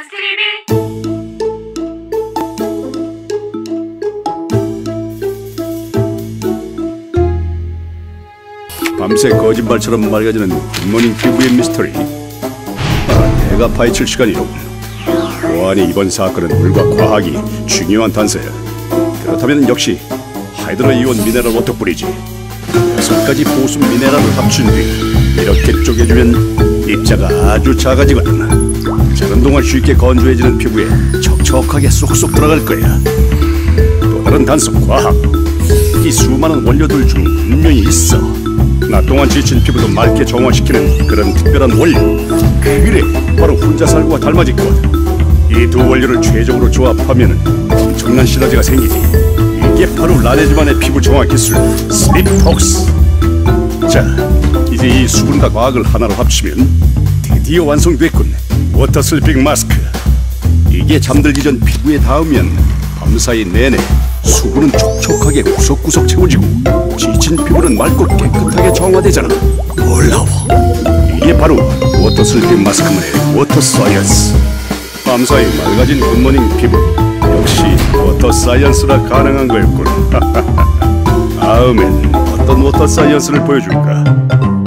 사이언스 TV. 밤새 거짓말처럼 맑아지는 굿모닝 피부의 미스터리. 내가 파헤칠 시간이로군. 보아하니 이번 사건은 물과 과학이 중요한 단서야. 그렇다면 역시 하이드로이온 미네랄 워터뿌리지. 6가지 보수 미네랄을 합친 뒤 이렇게 쪼개주면 입자가 아주 작아지거든. 자는 동안 쉽게 건조해지는 피부에 척척하게 쏙쏙 들어갈 거야. 또 다른 단서 과학. 이 수많은 원료들 중 분명히 있어. 낮 동안 지친 피부도 맑게 정화시키는 그런 특별한 원료. 그래, 바로 혼자 살고와 닮아질 것. 이 두 원료를 최종으로 조합하면 엄청난 시너지가 생기지. 이게 바로 라네즈만의 피부 정화 기술 슬립톡스. 자, 이제 이 수분과 과학을 하나로 합치면 드디어 완성됐군. 워터 슬리핑 마스크. 이게 잠들기 전 피부에 닿으면 밤사이 내내 수분은 촉촉하게 구석구석 채워지고 지친 피부는 맑고 깨끗하게 정화되잖아. 놀라워. 이게 바로 워터 슬리핑 마스크만의 워터 사이언스. 밤사이 맑아진 굿모닝 피부. 역시 워터 사이언스라 가능한 거였군. 다음엔 어떤 워터 사이언스를 보여줄까?